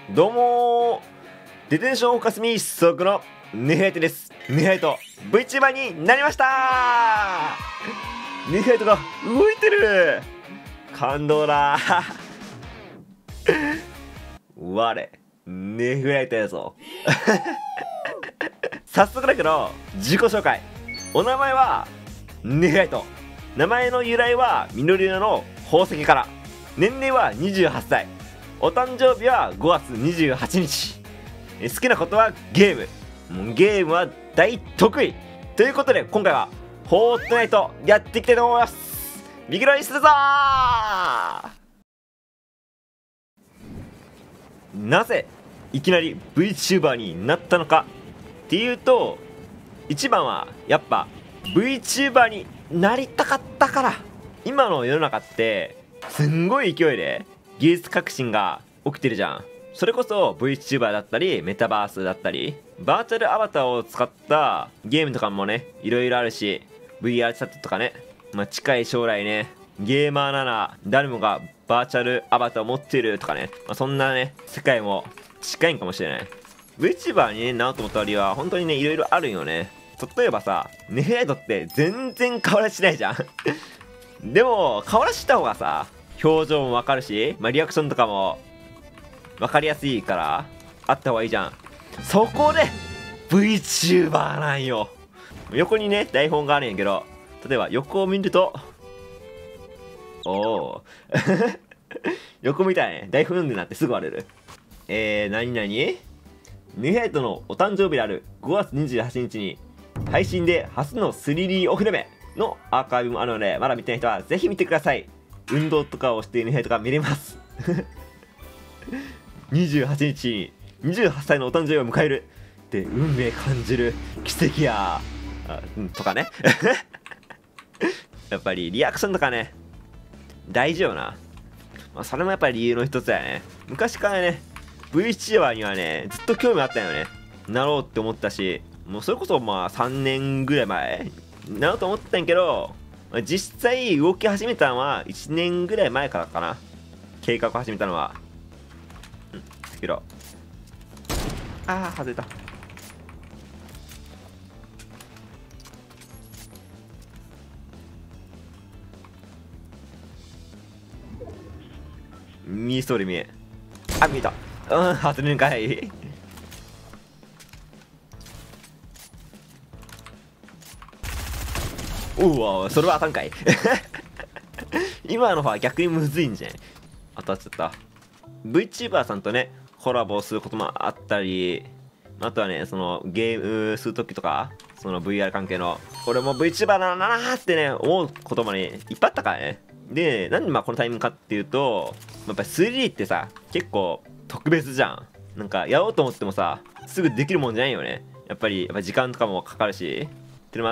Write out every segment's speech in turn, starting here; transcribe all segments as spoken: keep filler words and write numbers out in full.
どうもー、デテンションフォーカスミーソクのネフェイトです。ネフェイト VTuber になりましたー。ネフェイトが動いてる、感動だー我ネフェイトやぞ早速だけど自己紹介。お名前はネフェイト。名前の由来は緑色の宝石から。年齢はにじゅうはっさい。お誕生日はごがつにじゅうはちにち。好きなことはゲーム。もうゲームは大得意ということで、今回はフォートナイトやっていきたいと思います。右ロイするぞー。なぜいきなり VTuber になったのかっていうと、一番はやっぱ VTuber になりたかったから。今の世の中ってすんごい勢いで技術革新が起きてるじゃん。それこそ VTuber だったりメタバースだったりバーチャルアバターを使ったゲームとかもね、いろいろあるし、 ブイアール チャットとかね、まあ、近い将来ね、ゲーマーなら誰もがバーチャルアバターを持ってるとかね、まあ、そんなね世界も近いんかもしれない。 VTuber に、ね、なろうと思った理由は本当にねいろいろあるんよね。例えばさ、ネフェイトって全然顔出ししないじゃんでも顔出した方がさ、表情もわかるし、まあ、リアクションとかもわかりやすいからあった方がいいじゃん。そこで VTuber なんよ。横にね台本があるんやけど、例えば横を見ると、おお横見たらね台本読んでなってすぐ割れる。えー、なになにネフェイトのお誕生日であるごがつにじゅうはちにちに配信で初の スリーディー お披露目のアーカイブもあるので、まだ見てない人はぜひ見てください。運動とかをしているネフェイトが見れますにじゅうはちにちににじゅうはっさいのお誕生日を迎えるって運命感じる奇跡やあとかねやっぱりリアクションとかね大事よな。まあ、それもやっぱり理由の一つだよね。昔からね VTuber にはねずっと興味あったよね。なろうって思ったし、もうそれこそまあさんねんぐらい前なろうと思ったんやけど、実際動き始めたのはいちねんぐらい前からかな。計画を始めたのは。うんけどああ外れた。見えそうで見え、あ見えた。うん外れるんかいうわそれはあかんかい今のは逆にむずいんじゃない。当たっちゃった。 VTuber さんとねコラボすることもあったり、あとはねそのゲームするときとか、その ブイアール 関係の俺も VTuber だなーってね思うこともねいっぱいあったからね。でなんでまあこのタイミングかっていうと、やっぱり スリーディー ってさ結構特別じゃん。なんかやろうと思ってもさすぐできるもんじゃないよね。やっぱりやっぱ時間とかもかかるしってのもあって、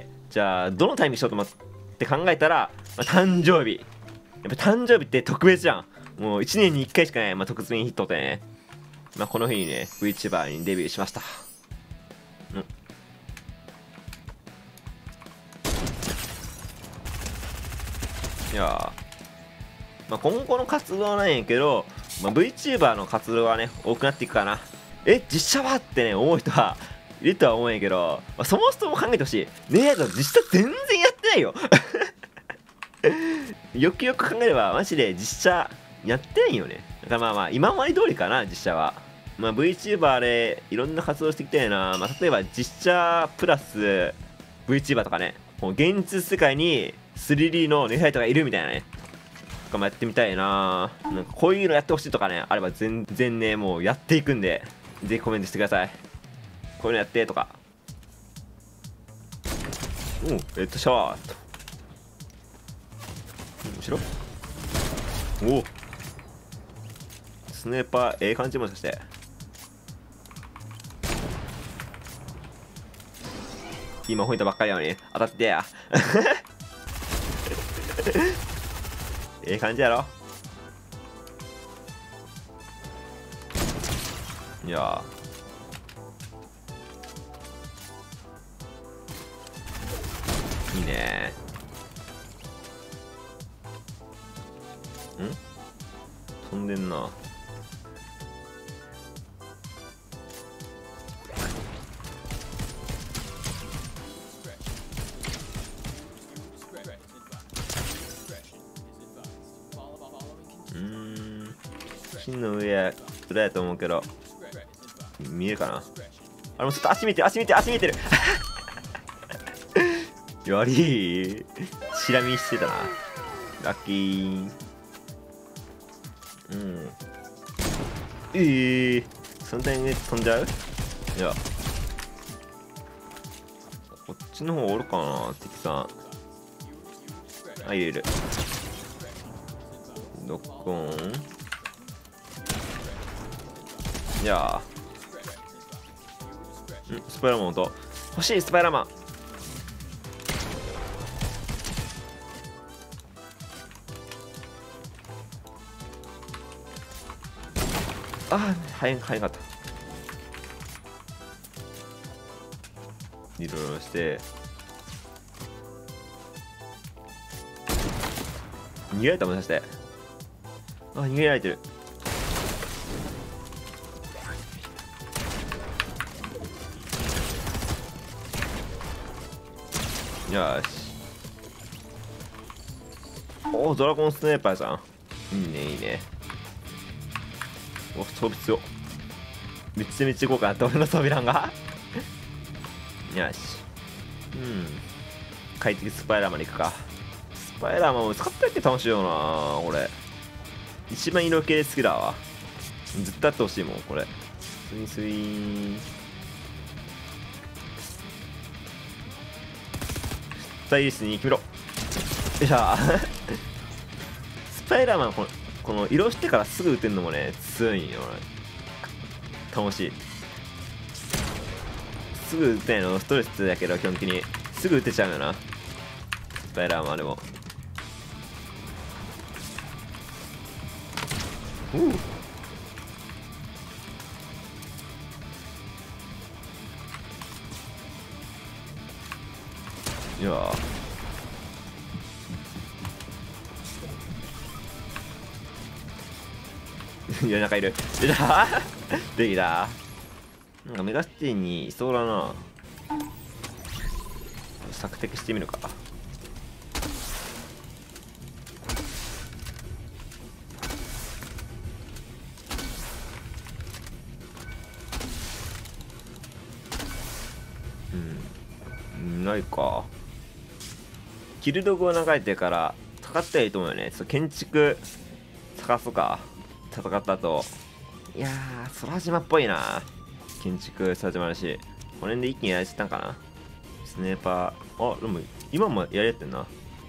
じゃあどのタイミングしようと思って考えたら、まあ、誕生日。やっぱ誕生日って特別じゃん。もういちねんにいっかいしかない、まあ、特別にヒットでね、まあ、この日にね VTuber にデビューしました。うんいやまあ、今後の活動なんやけど、まあ、VTuber の活動はね多くなっていくかな。え実写はってね思う人はいるとは思うんやけど、まあ、そもそも考えてほしい。ねえと実写全然やってないよよくよく考えればマジで実写やってないよね。だからまあまあ今まで通りかな実写は。まあ VTuber でいろんな活動してきたよな。まあ例えば実写プラス VTuber とかね、もう現実世界に スリーディー のネフェイトがいるみたいなねとかもやってみたいな。なんかこういうのやってほしいとかねあれば全然ねもうやっていくんで、ぜひコメントしてください。こういうのやってとか。おうレッドシャワーと後ろおおスネーパーええ感じもしかして。今ほいたばっかりやのに当たってやええ感じやろ。いやいいねん飛んでんな。 金の上や裏やと思うけど見えるかな。あれもちょっと足見てる足見てる足見てるやりーチラ見してたな。ラッキー。うんえー、そのタイミングで飛んじゃう。いやこっちの方おるかな敵さん。あいるいる。ドッコーン。じゃあんスパイダーマン音欲しい。スパイダーマンああ早かった。リロードして逃げられたもしかして。あ逃げられてる。よし。おおドラゴンスネーパーじゃん。いいねいいね。お装備強めっちゃめっちゃ豪華なって俺の装備欄がよし。うん快適スパイラーまで行くか。スパイラーマン使ってやって楽しいよな。俺一番色系好きだわ。ずっとやってほしいもんこれ。スイスイスタイリストに決めろ。よいしょスパイダーマンこのこの色してからすぐ打てるのもね強いんよ。楽しい。すぐ打てないのストレスだけど基本的にすぐ打てちゃうよなスパイダーマンでも。うういやーいや中いる出たできた。なんかメガシティにいそうだな。索敵してみるか。うんないか。キルドグを流れてから戦ったらいいと思うよね。そう建築探すか。戦った後いやー空島っぽいな。建築空島だしこの辺で一気にやられちゃったんかな。スネーパーあでも今もやりやってんな。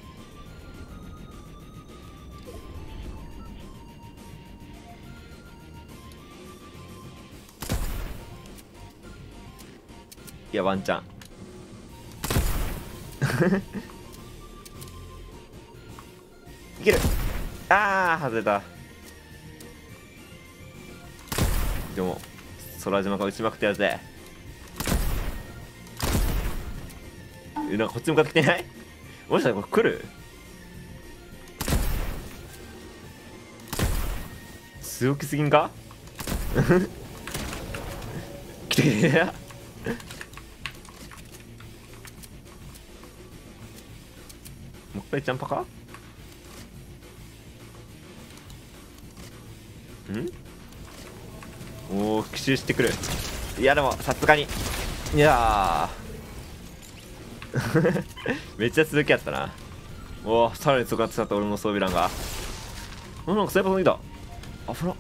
いやワンチャンいける。あー外れた。でも空島が打ちまくってやるぜ。えなんかこっち向かってきてない。もしかしたらこれ来る。強気すぎんか来てきてやもう一回ジャンパかん。おお奇襲してくる。いやでもさすがにいやめっちゃ続きやったな。おおさらに強かってた俺の装備欄が。あなんかスナイパー飛んできた。あふら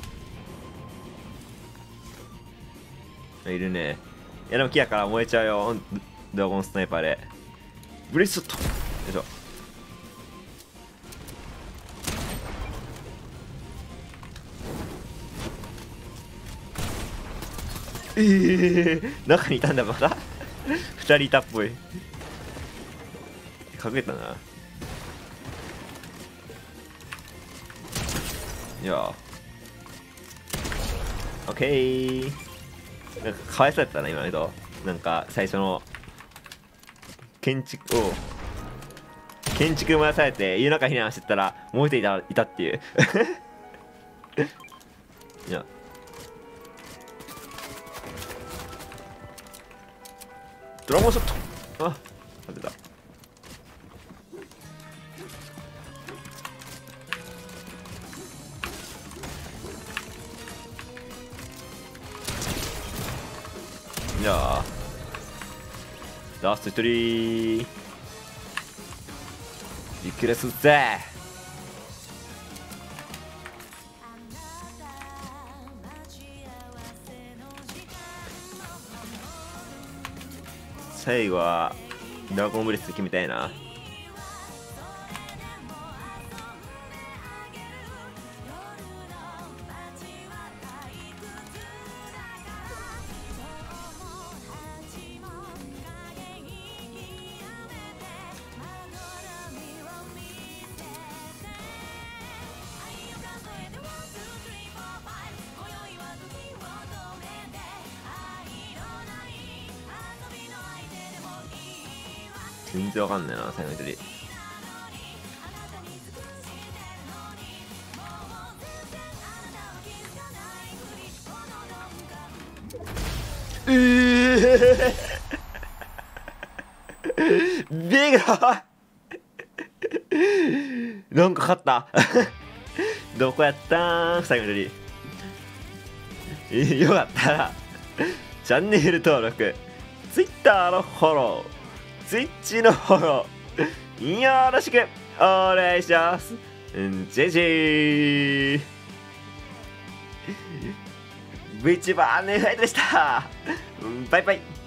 いるね。いやでも木やから燃えちゃうよドラゴンスナイパーで。ブレスショットよいしょ。ええー、中にいたんだまだふたりいたっぽい。隠れたな。いやオッケー。なんかかわいそうやったな今の人。なんか最初の建築を建築燃やされて家の中避難してたら燃えていたいたっていういやドラゴンショットあ当てた。 じゃあラストひとりリクレスぜ。最後はドラゴンブレス決めたいな。全然わかんないな、最後の一人。えービガなんか勝ったどこやったん最後の一人。よかったらチャンネル登録、Twitter のフォロー、Twitch のフォローよろしくお願いします。ジェジー VTuber ネファイトでした。バイバイ。